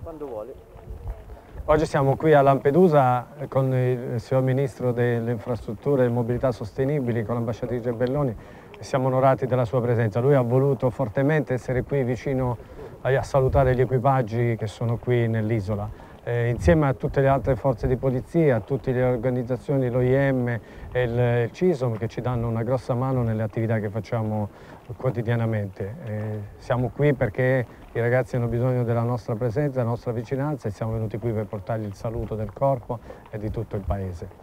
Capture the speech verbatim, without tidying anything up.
Quando vuole. Oggi siamo qui a Lampedusa con il signor Ministro delle Infrastrutture e Mobilità Sostenibili, con l'ambasciatrice Belloni, e siamo onorati della sua presenza. Lui ha voluto fortemente essere qui vicino a, a salutare gli equipaggi che sono qui nell'isola. Eh, insieme a tutte le altre forze di polizia, a tutte le organizzazioni, l'O I M e il, il CISOM, che ci danno una grossa mano nelle attività che facciamo quotidianamente. Eh, siamo qui perché i ragazzi hanno bisogno della nostra presenza, della nostra vicinanza, e siamo venuti qui per portargli il saluto del corpo e di tutto il paese.